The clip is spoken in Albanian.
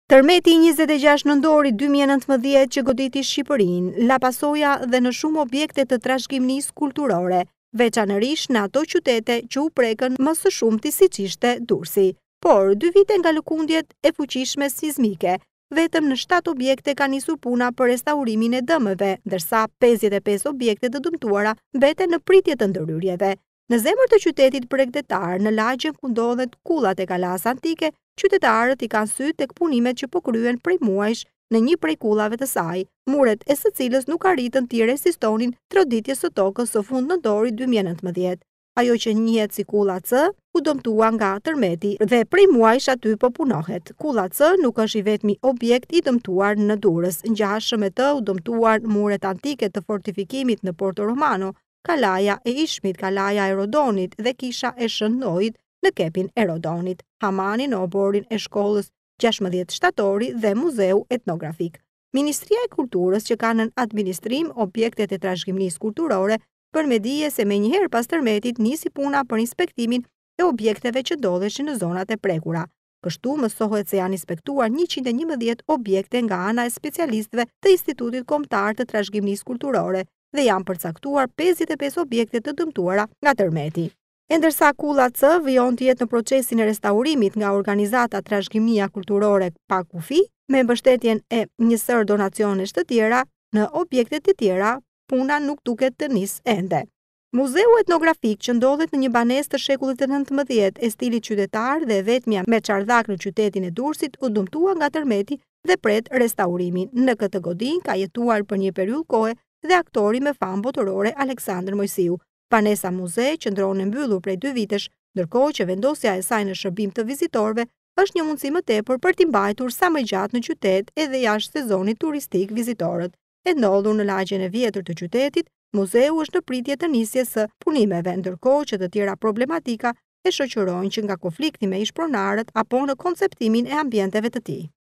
Tërmeti i 26 nëntori 2019 që goditi Shqipërinë, la pasoja dhe në shumë objekte të trashëgimisë kulturore, veçanërisht në ato qytete që u prekën më së shumti siç ishte Durrësi. Por 2 vite nga lëkundjet e fuqishme sismike, vetëm në 7 objekte ka nisur puna për restaurimin e dëmeve, ndërsa 55 objekte të dëmtuara mbeten në pritje të ndërhyrjeve. Në zemër të qytetit bregdetar, në lagjen ku ndodhet kullat e kalas antike, qytetarët i kanë sy tek punimet që po kryen prej muajsh në një prej kullave të saj, muret e së cilës nuk arritën t'i rezistonin troditjes së tokës së fund nëntori 2019. Ajo që njihet si kulla C, u dëmtua nga tërmeti dhe prej muajsh aty po punohet. Kulla C nuk është i vetmi objekt i dëmtuar në Durrës. Ngjashëm me të u dëmtuar muret antike të fortifikimit në Porto Romano, Kalaja e Ishmit, Kalaja e Rodonit dhe kisha e Shëndojit në kepin e Rodonit, hamani në oborin e shkollës 16 shtatori dhe muzeu etnografik. Ministria e Kulturës që ka në administrim objektet e trashëgimisë kulturore, për me dije se me njëherë pas tërmetit nisi puna për inspektimin e objekteve që ndodheshin në zonat e prekura. Kështu mësohet se janë inspektuar 111 objekte nga ana e specialistëve të Institutit Kombëtar të Trashëgimisë Kulturore dhe janë përcaktuar 55 objekte të dëmtuara nga tërmeti. E ndërsa kulla C vijon të jetë në procesin e restaurimit nga organizata Trashëgimia Kulturore pa kufi, me mbështetjen e një sër donacionesh të tjera, në objekte të tjera, puna nuk duket të nis ende. Muzeu etnografik që ndodhet në një banesë të shekullit të 19 e stilit qytetar dhe vetmja me çardhak në qytetin e Durrësit u dëmtua nga tërmeti dhe pret restaurimin. Në këtë godin ka jetuar për një periudhë kohe dhe aktori me famë botërore Aleksandër Mojsiu. Banesa muze qëndron e mbyllur prej 2 vitesh, ndërkohë që vendosja e saj në shërbim të vizitorëve është një mundësi më tepër për t'i mbajtur sa më gjatë në qytet edhe jashtë sezonit turistik vizitorët. E ndodhur në lagjen e vjetër të qytetit, muzeu është në pritje të nisjes së punimeve, ndërkohë që të tjera problematika e shoqërojnë që nga konflikti me ish pronarët apo në konceptimin e ambienteve të tij.